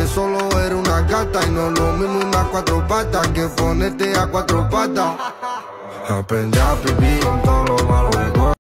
solo era una gata. Y no es lo mismo unas cuatro patas que ponerte a cuatro patas. Aprendí a vivir con todo lo malo que